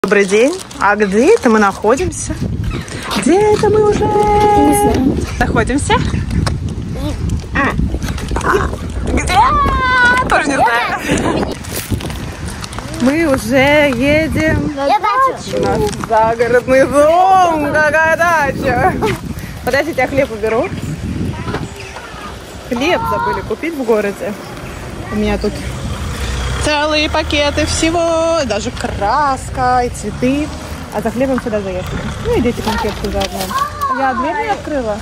Добрый день. А где это мы находимся? Где это мы уже находимся? Где? Тоже не знаю. Мы уже едем на дачу. Загородный дом. Какая дача? Подождите, я хлеб уберу. Хлеб забыли купить в городе. У меня тут целые пакеты всего, даже краска и цветы. А за хлебом сюда заехали. Ну, идите конфетку заодно. Я дверь не открыла.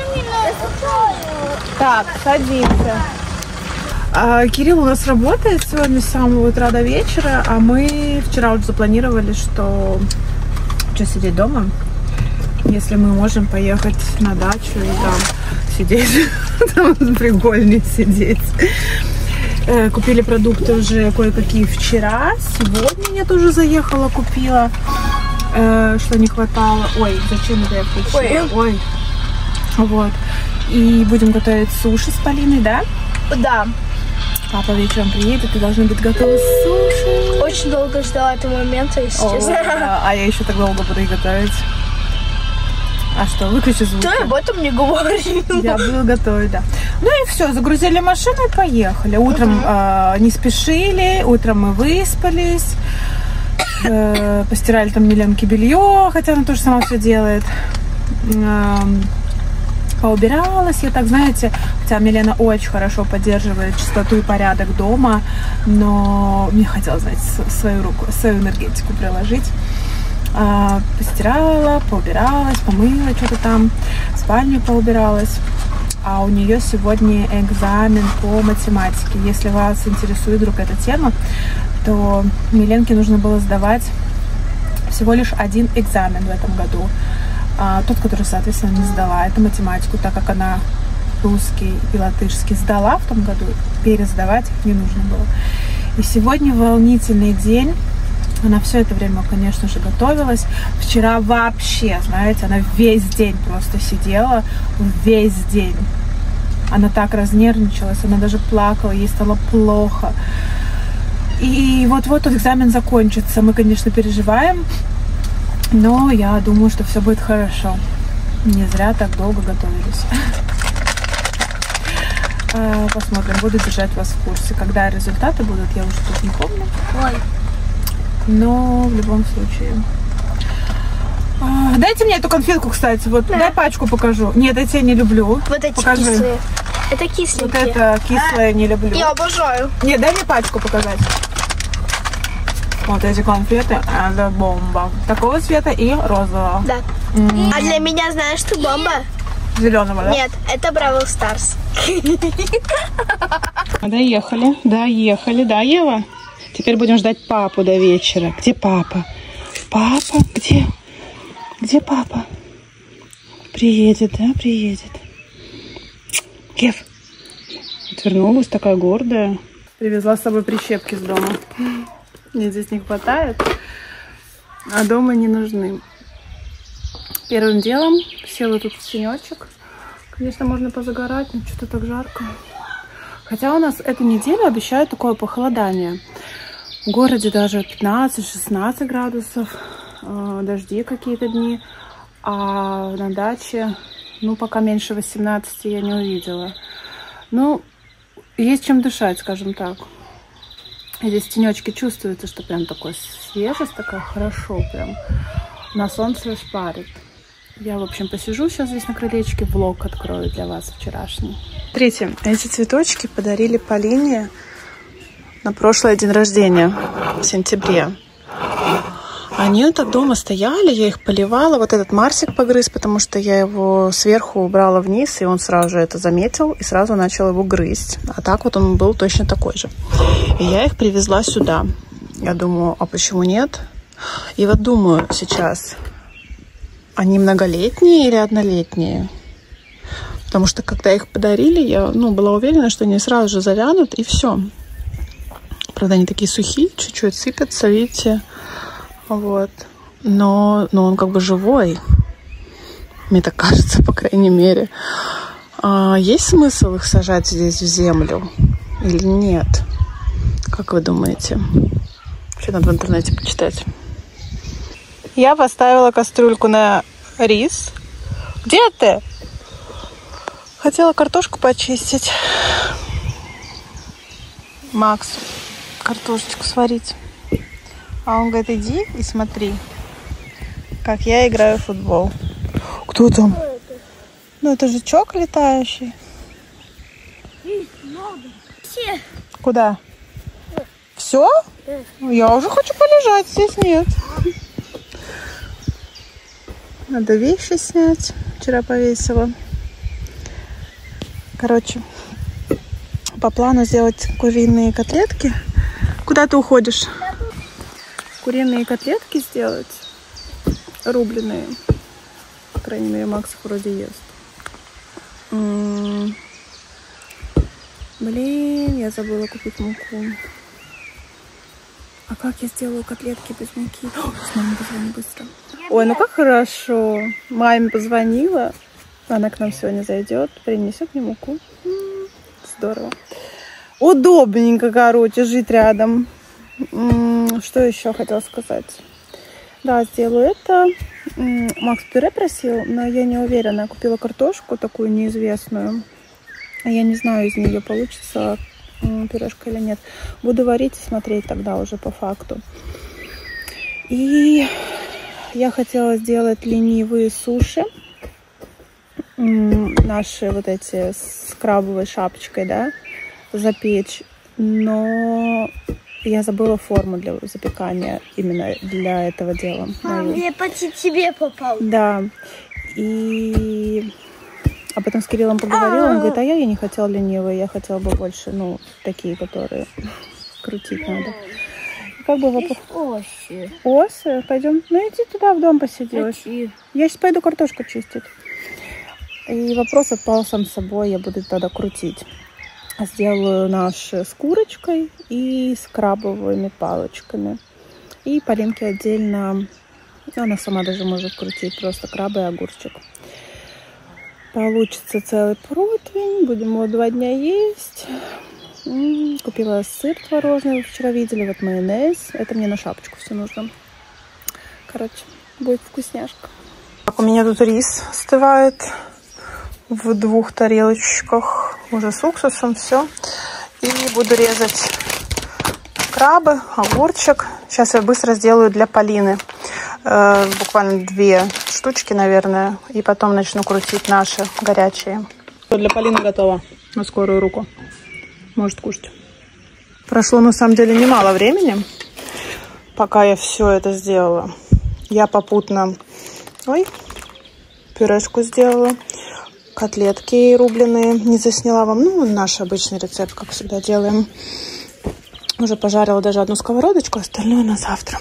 Так, садимся. Кирилл у нас работает сегодня с самого утра до вечера, а мы вчера уже запланировали, что сидеть дома, если мы можем поехать на дачу и там сидеть, там прикольнее сидеть. Купили продукты уже кое-какие вчера. Сегодня я тоже заехала, купила, что не хватало. Ой, зачем это я включила? Ой. Вот. И будем готовить суши с Полиной, да? Да. Папа вечером приедет, и должны быть готовы суши. Очень долго ждала этого момента, если честно. А я еще так долго буду их готовить. А что, выключи звук. Ты об этом не говорил. Я буду готовить, да. Ну и все, загрузили машину и поехали. Утром не спешили, утром мы выспались. Постирали там Миленке белье, хотя она тоже сама все делает. Поубиралась я так, знаете, хотя Милена очень хорошо поддерживает чистоту и порядок дома, но мне хотелось, знаете, свою руку, свою энергетику приложить. Постирала, поубиралась, помыла что-то там, в спальню поубиралась. А у нее сегодня экзамен по математике. Если вас интересует вдруг эта тема, то Миленке нужно было сдавать всего лишь один экзамен в этом году. Тот, который, соответственно, не сдала, это математику, так как она русский и латышский сдала в том году, пересдавать их не нужно было. И сегодня волнительный день. Она все это время, конечно же, готовилась. Вчера вообще, знаете, она весь день просто сидела, весь день. Она так разнервничалась, она даже плакала, ей стало плохо. И вот-вот экзамен закончится. Мы, конечно, переживаем, но я думаю, что все будет хорошо. Не зря так долго готовились. Посмотрим, буду держать вас в курсе. Когда результаты будут, я уже тут не помню. Но в любом случае. Дайте мне эту конфетку, кстати. Вот, дай пачку покажу. Нет, я тебя не люблю. Вот эти покажи. кислые. Это кисленькие. Вот это кислое не люблю. Я обожаю. Нет, дай мне пачку показать. Вот эти конфеты, это бомба. Такого цвета и розового. Да. А для меня, знаешь, что бомба? Зеленого, да? Нет, это Бравл Старс. Доехали, да, Ева? Теперь будем ждать папу до вечера. Где папа? Папа? Где? Где папа? Приедет, да? Приедет. Кев. Отвернулась, такая гордая. Привезла с собой прищепки с дома. Мне здесь не хватает, а дома не нужны. Первым делом села тут в тенечек. Конечно, можно позагорать, но что-то так жарко. Хотя у нас эту неделю обещают такое похолодание. В городе даже 15-16 градусов, дожди какие-то дни, а на даче, ну, пока меньше 18 я не увидела. Ну, есть чем дышать, скажем так. Здесь в тенечке чувствуется, что прям такой свежесть, такая хорошо прям. На солнце аж парит. Я, в общем, посижу сейчас здесь на крылечке, влог открою для вас вчерашний. Смотрите, эти цветочки подарили Полине на прошлый день рождения, в сентябре. Они так дома стояли, я их поливала. Вот этот Марсик погрыз, потому что я его сверху убрала вниз, и он сразу же это заметил и сразу начал его грызть. А так вот он был точно такой же. И я их привезла сюда. Я думаю, а почему нет? И вот думаю сейчас, они многолетние или однолетние? Потому что когда их подарили, я была уверена, что они сразу же завянут, и все. Правда, они такие сухие, чуть-чуть сыпятся, видите? Вот. Но он как бы живой. Мне так кажется, по крайней мере. Есть смысл их сажать здесь в землю или нет? Как вы думаете? Что надо в интернете почитать? Я поставила кастрюльку на рис. Где ты? Хотела картошку почистить. Максу картошечку сварить. А он говорит, иди и смотри, как я играю в футбол. Кто там? Ну это же чок летающий. Куда? Все? Я уже хочу полежать, здесь нет. Надо вещи снять. Вчера повесила. Короче, по плану сделать куриные котлетки. Куда ты уходишь? Куриные котлетки сделать. Рубленые. По крайней мере, Макс вроде ест. Блин, я забыла купить муку. А как я сделаю котлетки без муки? Сейчас маме позвоню быстро. Ой, ну как хорошо. Маме позвонила. Она к нам сегодня зайдет, принесет мне муку. Здорово. Удобненько, короче, жить рядом. Что еще хотела сказать? Да, сделаю это. Макс пюре просил, но я не уверена. Я купила картошку такую неизвестную. Я не знаю, из нее получится пюрешка или нет. Буду варить и смотреть тогда уже по факту. И я хотела сделать ленивые суши. Наши вот эти с крабовой шапочкой, да, запечь. Но я забыла форму для запекания именно для этого дела. Я почти тебе попал. Да. И... А потом с Кириллом поговорила, он говорит, а я не хотела ленивые, я хотела бы больше, ну, такие, которые крутить надо. И как бы вопрос... Осы. Осы? Пойдем? Ну, иди туда, в дом посиди. Я сейчас пойду картошку чистить. И вопрос отпал сам собой, я буду тогда крутить. Сделаю наши с курочкой и с крабовыми палочками. И Полинке отдельно, она сама даже может крутить, просто крабы и огурчик. Получится целый противень, будем его 2 дня есть. Купила сыр творожный, вы вчера видели, вот майонез. Это мне на шапочку все нужно. Короче, будет вкусняшка. Так, у меня тут рис остывает в 2 тарелочках, уже с уксусом, все. И буду резать крабы, огурчик. Сейчас я быстро сделаю для Полины. Буквально 2 штучки, наверное. И потом начну крутить наши горячие. Для Полины готово на скорую руку. Может кушать. Прошло на самом деле немало времени, пока я все это сделала. Я попутно пюрешку сделала. Котлетки рубленые не засняла вам. Ну, наш обычный рецепт, как всегда делаем. Уже пожарила даже 1 сковородочку, остальное на завтра.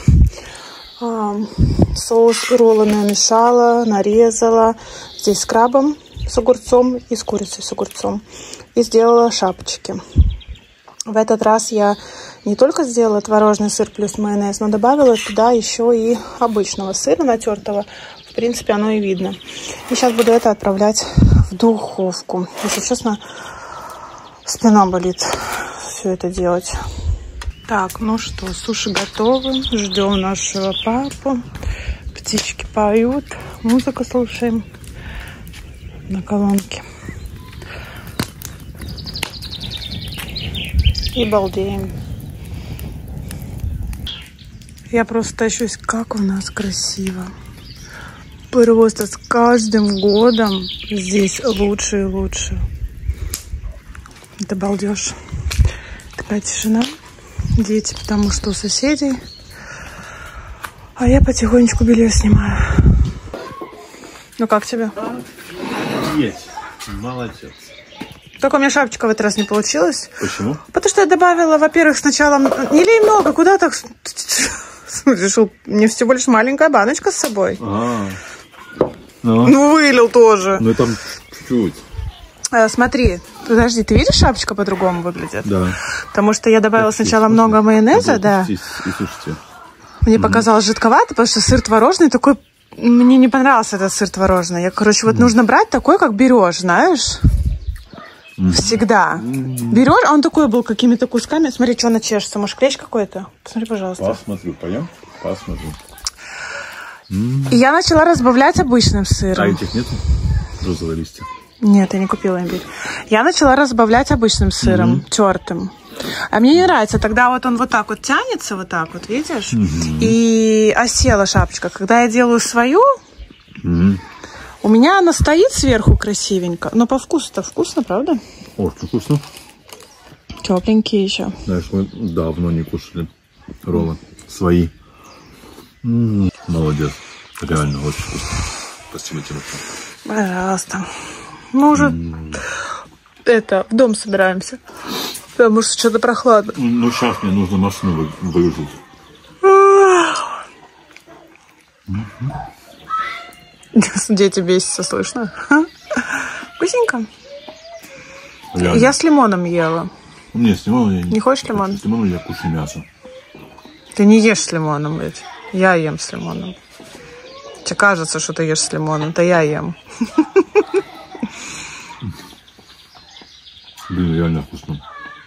Соус и роллы намешала, нарезала. Здесь с крабом, с огурцом и с курицей с огурцом. И сделала шапочки. В этот раз я не только сделала творожный сыр плюс майонез, но добавила туда еще и обычного сыра натертого. В принципе, оно и видно. И сейчас буду это отправлять в духовку. Если честно, спина болит все это делать. Так, ну что, суши готовы. Ждем нашего папу. Птички поют. Музыку слушаем на колонке. И балдеем. Я просто тащусь, как у нас красиво. Просто с каждым годом здесь лучше и лучше. Это балдеж. Такая тишина. Дети, потому что у соседей. А я потихонечку белье снимаю. Ну как тебе? Есть. Молодец. Только у меня шапочка в этот раз не получилась. Почему? Потому что я добавила, во-первых, сначала... Не лей много, куда так... Решил, мне всего лишь маленькая баночка с собой. Ну, вылил тоже. Ну, там чуть-чуть. Смотри, подожди, ты видишь, шапочка по-другому выглядит? Да. Потому что я добавила сначала много майонеза, да. И слушайте. Мне показалось жидковато, потому что сыр творожный такой... Мне не понравился этот сыр творожный. Я, короче, вот нужно брать такой, как берешь, знаешь? Всегда. Берешь, а он такой был, какими-то кусками. Смотри, что она чешется. Может, клещ какой-то? Посмотри, пожалуйста. Посмотрю, пойдем? Посмотрю. И я начала разбавлять обычным А сыром. этих нету? Розовые листья. Нет, я не купила имбирь. Я начала разбавлять обычным сыром, тертым. А мне не нравится. Тогда вот он вот так вот тянется, вот так вот, видишь? И осела шапочка. Когда я делаю свою, у меня она стоит сверху красивенько. Но по вкусу-то вкусно, правда? Очень вкусно. Тепленькие еще. Знаешь, мы давно не кушали роллы. Свои. Молодец. Реально очень вкусно. Спасибо тебе. Пожалуйста. Мы уже в дом собираемся. Потому что что-то прохладно. Ну, сейчас мне нужно машину выгрузить. Дети бесятся, слышно? Вкусненько. Реально. Я с лимоном ела. Не, с лимоном я не. Не хочешь лимон? С лимоном я кушаю мясо. Ты не ешь с лимоном, ведь. Я ем с лимоном. Тебе кажется, что ты ешь с лимоном. Это я ем. Блин, реально вкусно.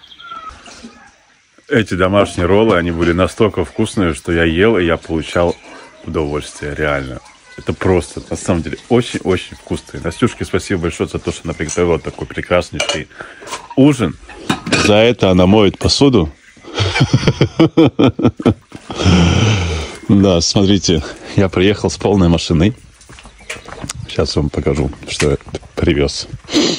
Эти домашние роллы, они были настолько вкусные, что я ел, и я получал удовольствие, реально. Это просто, на самом деле, очень-очень вкусные. Настюшке спасибо большое за то, что она приготовила такой прекраснейший ужин. За это она моет посуду. Да, смотрите, я приехал с полной машиной. Сейчас вам покажу, что я привез.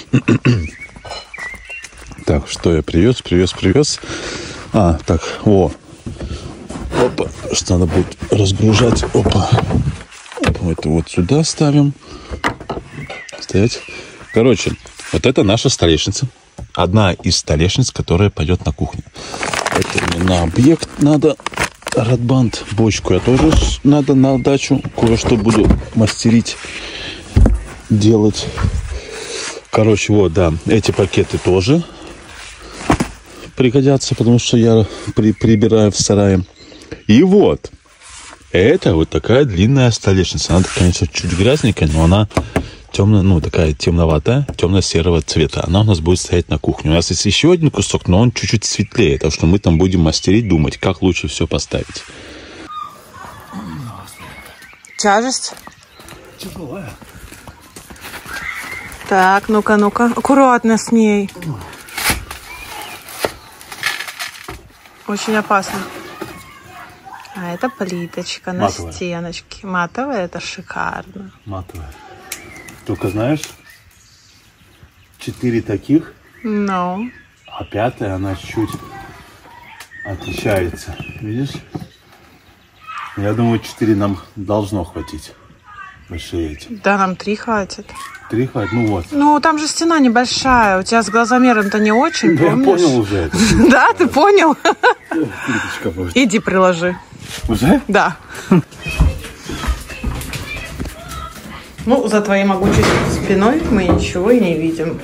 Так, что я привез. А, так, Опа, что надо будет разгружать. Опа. Это вот сюда ставим. Стоять. Короче, вот это наша столешница. Одна из столешниц, которая пойдет на кухню. Это на объект надо. Радбанд. Бочку я тоже надо на дачу. Кое-что буду мастерить, делать. Короче, вот, да. Эти пакеты тоже пригодятся, потому что я прибираю в сарае. И вот. Это вот такая длинная столешница. Она, конечно, чуть грязненькая, но она темная, ну, такая темноватая, темно-серого цвета. Она у нас будет стоять на кухне. У нас есть еще один кусок, но он чуть-чуть светлее, так что мы там будем мастерить, думать, как лучше все поставить. Тяжесть? Тяжелая. Так, ну-ка. Аккуратно с ней. Очень опасно. А это плиточка на стеночке. Матовая, это шикарно. Матовая. Только знаешь, 4 таких, Ну. а 5-я, она чуть отличается. Видишь? Я думаю, 4 нам должно хватить. Большие эти. Да, нам 3 хватит. 3 хватит? Ну вот. Ну, там же стена небольшая. У тебя с глазомером-то не очень, Да, я помнишь? понял уже это. Да, ты понял? Плиточка будет. Иди приложи. Уже? Да. Ну, за твоей могучей спиной мы ничего и не видим.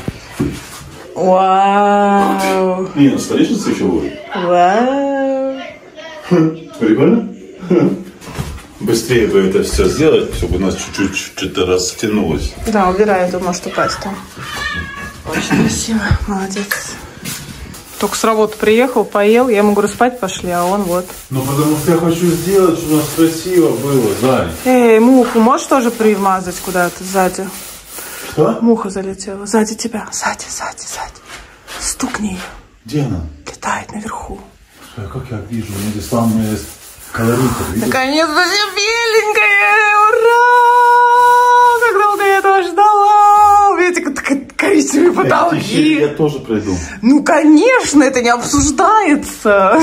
Вау! Не, на столешнице еще будет. Вау! Прикольно? Быстрее бы это все сделать, чтобы у нас чуть-чуть что-то растянулось. Да, убирай, это может упасть там. Очень красиво, молодец. Только с работы приехал, поел, я ему говорю, спать пошли, а он вот. Ну, потому что я хочу сделать, чтобы у нас красиво было, Зань. Эй, муху можешь тоже примазать куда-то сзади? Что? Муха залетела. Сзади тебя. Сзади. Стукни ее. Где она? Летает наверху. Слушай, как я вижу, у меня здесь славная колорита, видишь? Наконец-то все беленькое! Ура! Как долго я этого ждала! Видите, коричневые потолки. Я тоже пройду. Ну, конечно, это не обсуждается.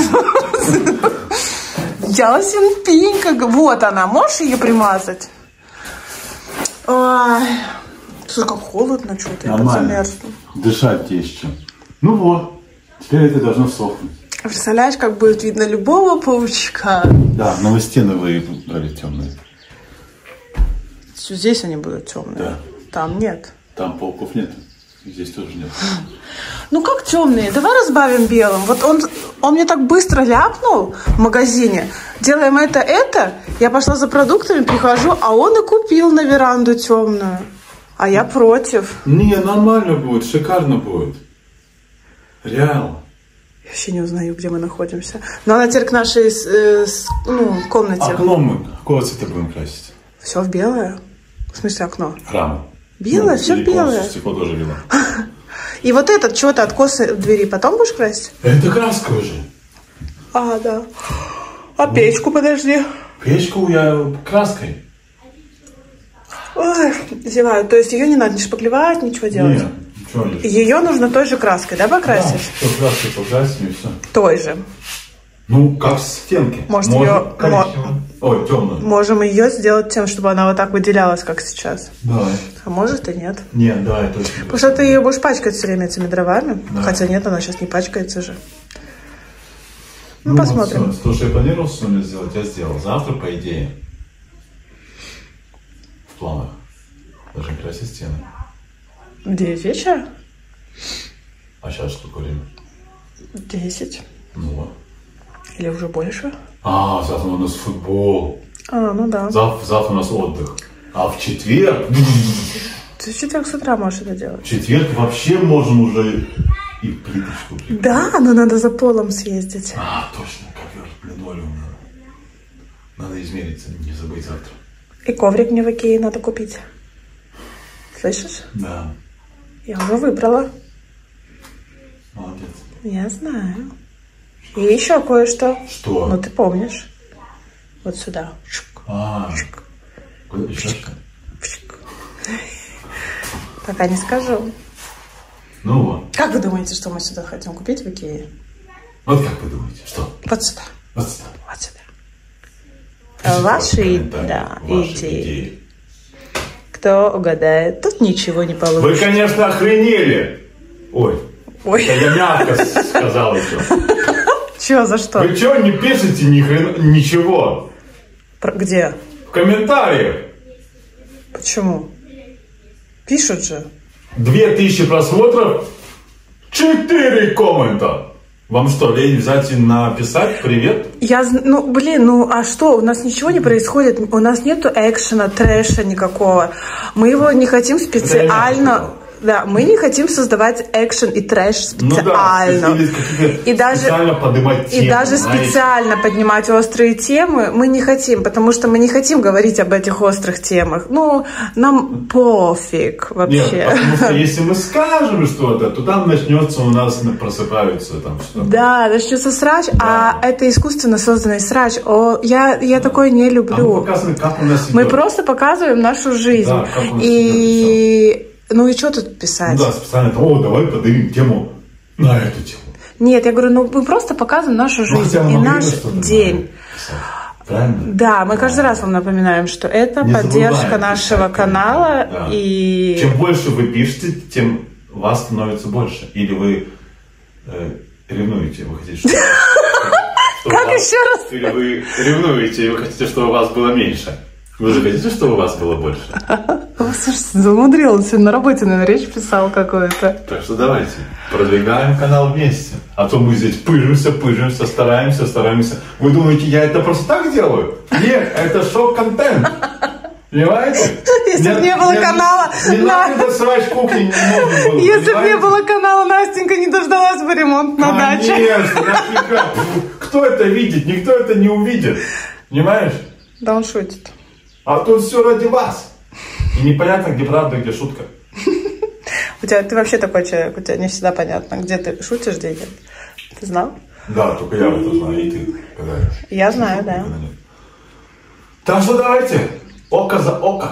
Ясен пень, как... Вот она, можешь ее примазать? Ой. Слушай, как холодно что-то, я замерзну. Дышать есть чем. Ну вот, теперь это должно сохнуть. Представляешь, как будет видно любого паучка? Да, но стены выбрали темные. Здесь они будут темные. Да. Там нет. Там пауков нет. Здесь тоже нет. Ну как темные? Давай разбавим белым. Вот он мне так быстро ляпнул в магазине. Делаем это. Я пошла за продуктами, прихожу, а он и купил на веранду темную. А я против. Не, нормально будет, шикарно будет. Реально. Я вообще не узнаю, где мы находимся. Но она теперь к нашей комнате. Окно мы какого цвета будем красить? Все в белое. В смысле окно? Раму. Белое, все белое. Стекло тоже белое. И вот этот, чего-то откосы в двери потом будешь красить? Это краска уже. А, да. А печку, подожди. Печку я краской. Ой, зеваю. То есть ее не надо ни шпаклевать, ничего делать? Нет, ничего не. Ее нужно той же краской, да, покрасить? Да, все краской покрасим и все. Той же. Ну, как стенки. Может, Можно ее... коричневую. Ой, темную. Можем ее сделать тем, чтобы она вот так выделялась, как сейчас. Давай. А может и нет. Нет, давай, точно. Потому что ты ее будешь пачкать все время этими дровами. Да. Хотя нет, она сейчас не пачкается же. Ну, посмотрим. Вот, то, что я планировал сегодня сделать, я сделал. Завтра, по идее, в планах должны красить стены. В 9 вечера? А сейчас сколько время? 10. Ну. Или уже больше? А, завтра у нас футбол. А, ну да. Завтра у нас отдых. А в четверг... Ты в четверг с утра можешь это делать. В четверг вообще можем уже и плиточку прикрыть. Да, но надо за полом съездить. А, точно, ковер, линолеум надо. Надо измериться, не забыть завтра. И коврик мне в Икее надо купить. Слышишь? Да, Я уже выбрала. молодец. Я знаю. И еще кое-что. Что? Ну, ты помнишь. Вот сюда. А, куда еще? Пока не скажу. Ну вот. Как вы думаете, что мы сюда хотим купить в Икее? Вот как вы думаете, что? Вот сюда. Вот сюда. Вот сюда. Пишите Ваши, комментарии, да, ваши идеи. Кто угадает, тут ничего не Вы, получится. конечно, охренели. Ой, Ой, это я мягко сказал еще. чё, за что? Вы что не пишете ни хрена, ничего? Где? В комментариях. Почему? Пишут же. 2000 просмотров, 4 коммента. Вам что, лень взять и написать привет? Ну а что? У нас ничего не происходит. У нас нету экшена, трэша никакого. Мы его не хотим специально. Да, мы не хотим создавать экшен и трэш специально. Ну да, и даже специально поднимать темы, знаете? специально поднимать острые темы мы не хотим, потому что мы не хотим говорить об этих острых темах. Ну, нам пофиг вообще. Нет, потому что если мы скажем что-то, то там начнется у нас просыпаются там что-то. Да, начнется срач, а это искусственно созданный срач. Я такое не люблю. А мы показываем, как у нас идет. Мы просто показываем нашу жизнь. Да, как у нас идет. Ну и что тут писать? Ну да, специально, давай поднимем тему на эту тему. Нет, я говорю, мы просто показываем нашу жизнь и наш день. Правильно? Да, мы каждый раз вам напоминаем, что это Не поддержка забывайте нашего писать, канала. да. И Чем больше вы пишете, тем вас становится больше. Или вы ревнуете, вы хотите, чтобы... Как еще раз? Или вы ревнуете, и вы хотите, чтобы у вас было меньше. Вы же хотите, чтобы у вас было больше. Слушайте, замудрился, на работе, наверное, речь писал какую-то. Так что давайте, продвигаем канал вместе. А то мы здесь пыжимся, стараемся. Вы думаете, я это просто так делаю? Нет, это шоу-контент. Понимаете? Если бы не было канала... Не надо срать кухни, не нужно было. Если бы не было канала, Настенька не дождалась бы ремонт на даче. Конечно, нафига. Кто это видит? Никто это не увидит. Понимаешь? Да он шутит. А тут все ради вас. И непонятно, где правда, где шутка. Ты вообще такой человек, у тебя не всегда понятно, где ты шутишь, где нет. Ты знал? Да, только я это знаю, и ты. Когда... Я знаю, да. Так что давайте, око за око.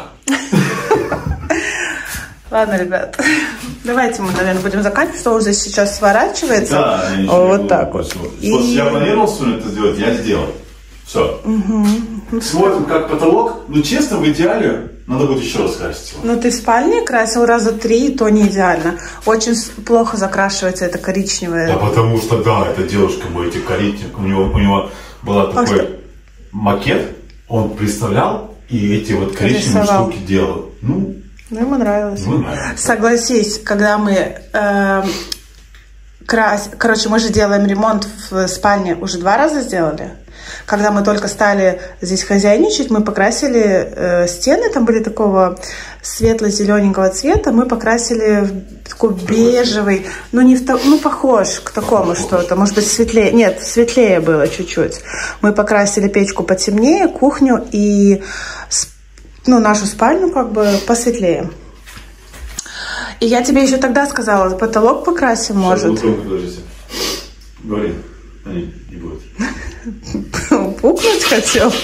Ладно, ребят, давайте мы, наверное, будем заканчивать, что он здесь сейчас сворачивается. Да, вот так вот. Вот я планировал сегодня это сделать, я сделал. Все. Смотрим, как потолок. Ну, честно, в идеале надо будет еще раз красить его. Ну, ты в спальне красил раза 3, то не идеально. Очень плохо закрашивается это коричневое. Да, потому что, да, эта девушка, мы эти коричневые, у него был такой макет, он представлял, и эти вот коричневые штуки делал. Ну, ему нравилось. Согласись, когда мы... Короче, мы же делаем ремонт в спальне, уже 2 раза сделали. когда мы только стали здесь хозяйничать, мы покрасили стены, там были такого светло-зелененького цвета, мы покрасили в такой бежевый, ну, не в ну, похож к такому что-то, может быть, светлее, нет, светлее было чуть-чуть. Мы покрасили печку потемнее, кухню и, ну, нашу спальню как бы посветлее. И я тебе еще тогда сказала, потолок покрасим, может. Говори, они не будут. Пукнуть хотел?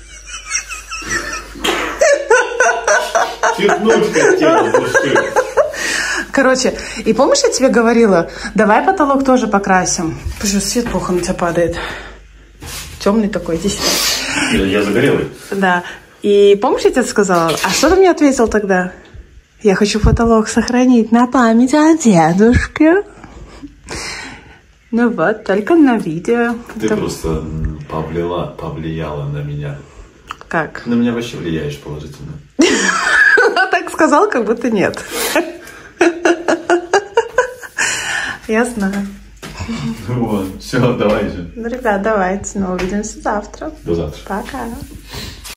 Чихнуть хотел, Короче, и помнишь, я тебе говорила, давай потолок тоже покрасим. Боже, свет плохо на тебя падает. Темный такой, иди сюда. Я загорелый. Да. И помнишь, я тебе сказала, а что ты мне ответил тогда? Я хочу потолок сохранить на память о дедушке. Ну вот, только на видео. Ты просто повлияла на меня. Как? На меня вообще влияешь положительно. Так сказал, как будто нет. Я знаю. Вот, все, давай же. Ну, ребят, давайте, ну, увидимся завтра. До завтра. Пока.